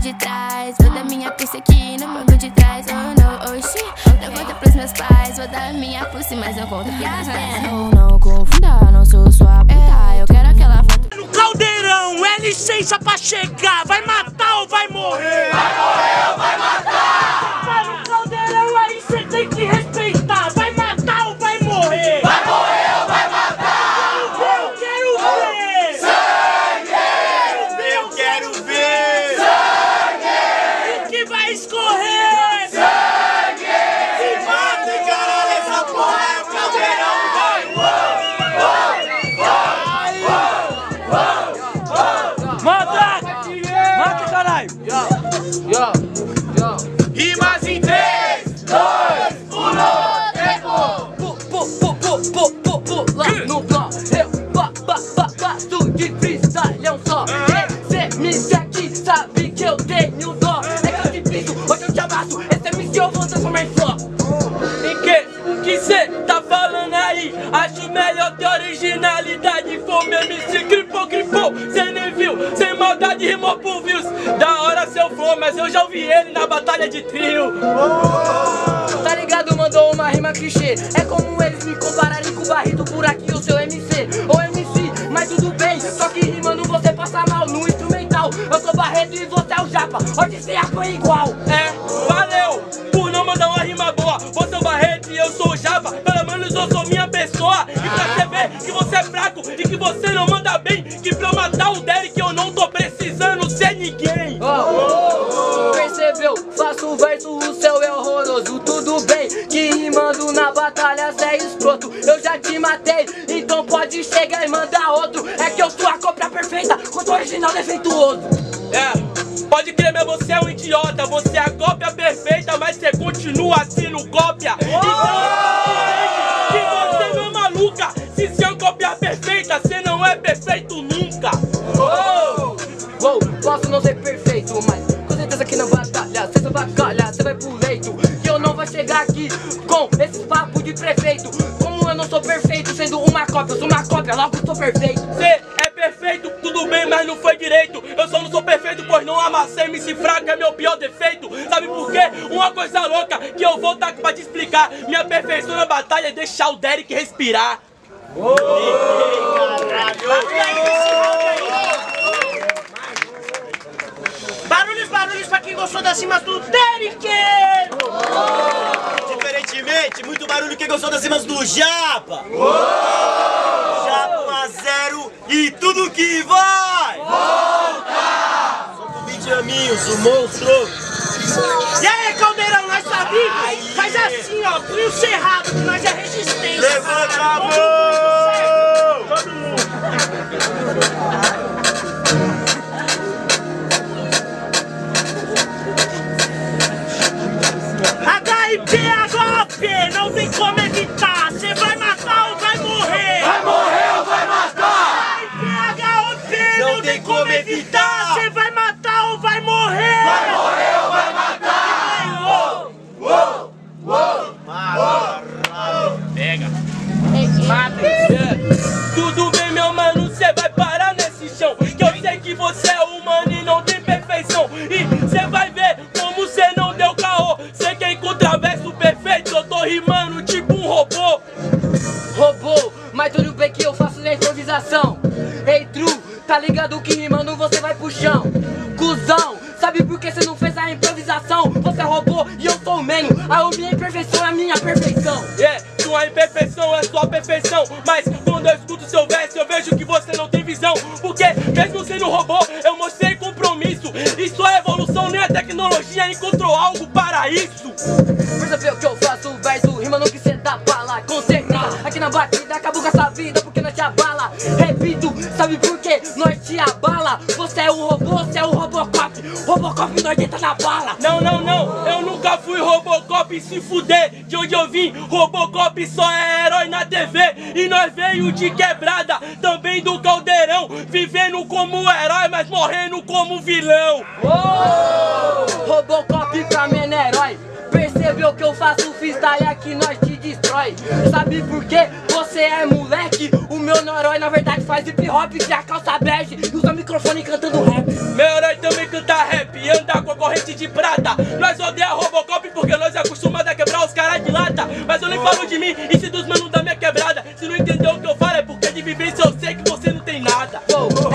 de trás. Vou dar minha pulse aqui no banco de trás. Oh não, oxi, não conta pros meus pais. Vou dar minha pulse, mas não conta pras pés. Oh não confunda, não sou sua puta. Eu quero aquela foto no caldeirão, é licença pra chegar. Vai matar ou vai morrer? Vai morrer ou vai matar? Vai no caldeirão, aí cê tem que respeitar. Vai matar ou vai morrer? Vai morrer ou vai matar? Eu quero ver Sangue! Eu quero ver Sangue! o que vai escorrer. Sangue! Se mata e caralho, essa porra é o caldeirão. Mata! Mata, caralho! Rimas em 3, 2, 1, tempo! Lá no bloco, eu bato de freestyle, é um só. Esse MC aqui sabe que eu tenho dó. É que eu te piso, hoje eu te abraço. Esse MC eu vou transformar em flop. Em que cê tá falando aí? Acho melhor ter originalidade. Fome MC, gripou, cê nem viu. Sem maldade, rimou por views. Da hora seu flow, mas eu já ouvi ele na batalha de trio. Tá ligado, mandou uma rima clichê. É como eles me compararem com o Barrito por aqui, o seu MC. Ou MC, mas tudo bem. Só que rimando você passa mal no instrumental. Eu sou Barreto e você é o Japa. Hoje cê apanha igual. Valeu por não mandar uma rima boa. Você é o Barreto e eu sou o Japa. Pelo menos eu sou minha pessoa. E pra você ver que você é fraco e que você não manda bem, que pra eu matar o Derek eu não tô precisando ser ninguém. Percebeu? Faço o verso, o céu é horroroso. Tudo bem que rimando na batalha cê é escroto. Eu já te matei, então pode chegar e mandar outro. É que eu sou a cópia perfeita, quanto o original defeituoso. Pode crer, mas você é um idiota. Você é a cópia perfeita, mas você continua sendo cópia. Que você não é maluca. Se você é uma cópia perfeita, você não é perfeito nunca. Posso não ser perfeito, mas com certeza que na batalha cê só bacalha, cê vai pro leito. E eu não vou chegar aqui com esses papos de prefeito. Como eu não sou perfeito, sendo uma cópia, eu sou uma cópia, logo sou perfeito. Você é perfeito, tudo bem, mas não foi direito. Eu só não sou perfeito, pois não amassei. MC fraco é meu pior defeito. Sabe por quê? Uma coisa louca que eu vou tá pra te explicar. Minha perfeição na batalha é deixar o Derek respirar. Barulhos pra quem gostou das rimas do Derek! Diferentemente, muito barulho quem gostou das rimas do Japa! Japa 1-0 e tudo que vai! Volta! Solta o Benjaminhos, o monstro! E aí, caldeirão, nós sabemos? Faz assim, ó, punho cerrado, que nós é resistência. Levanta a mão! Todo mundo! HIP, não tem como evitar. Você vai matar ou vai morrer? Vai morrer ou vai matar? HIP, não tem como evitar. Você vai matar ou vai morrer? Vai morrer ou vai matar? Pega! Tudo bem, meu mano, cê vai parar nesse chão. Que eu sei que você é humano e não tem perfeição. E cê vai ver como cê não deu caô. Cê quer encontrar verso perfeito, eu tô rimando tipo um robô. Robô, mas tudo bem que eu faço na improvisação. Ei, True, tá ligado que rimando você vai pro chão. Cusão, sabe por que você não fez a improvisação? Você é robô e eu sou o menho. A minha imperfeição é a minha perfeição. Sua imperfeição é sua perfeição. Mas quando eu escuto seu verso eu vejo que você não tem visão. Porque mesmo sendo robô eu mostrei compromisso. Isso é evolução, nem a tecnologia encontrou algo para isso. Percebeu que eu faço o verso rimando que cê dá bala. Concentrar aqui na batida, acabou com essa vida porque nós te abala. Repito, sabe por que nós te abala? Você é o robô, você é o Robocop. Robocop nós deita na bala. Não, eu nunca fui Robocop, se fuder. De onde eu vim, Robocop só é herói na TV. E nós veio de quebrada, também do caldeirão. Vivendo como herói, mas morrendo como vilão. Robocop pra mim é herói. Percebeu que eu faço freestyle aqui, nós te destrói. Sabe por quê? Você é moleque. O meu herói na verdade faz hip hop, de a calça bege e usa microfone cantando rap. Meu herói também canta rap, anda corrente de prata. Nós odeia Robocop porque nós é acostumado a quebrar os caras de lata. Mas eu nem falo de mim, e se dos manos da minha quebrada. Se não entendeu o que eu falo é porque de vivência eu sei que você não tem nada.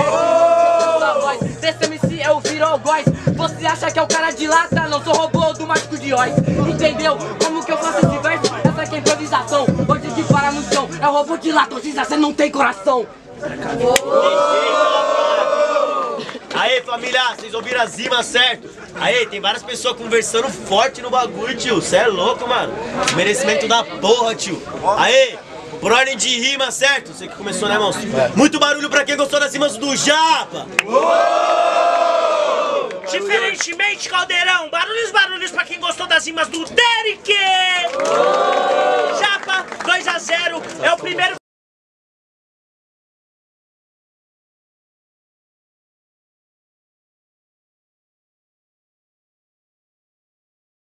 Desse MC eu viro algoz. Você acha que é o cara de lata? Não sou robô do Mágico de Oz. Entendeu? Como que eu faço esse verso? Essa aqui é improvisação. Hoje que para no chão é o robô de lata. Hoje você não tem coração. Aê, família, vocês ouviram as rimas, certo? Aê, tem várias pessoas conversando forte no bagulho, tio. Cê é louco, mano. Merecimento da porra, tio. Aê, por ordem de rima, certo? Você que começou, né, monstro? Muito barulho pra quem gostou das rimas do Japa. Diferentemente, Caldeirão, barulhos pra quem gostou das rimas do Derek. Japa, 2 a 0, é o primeiro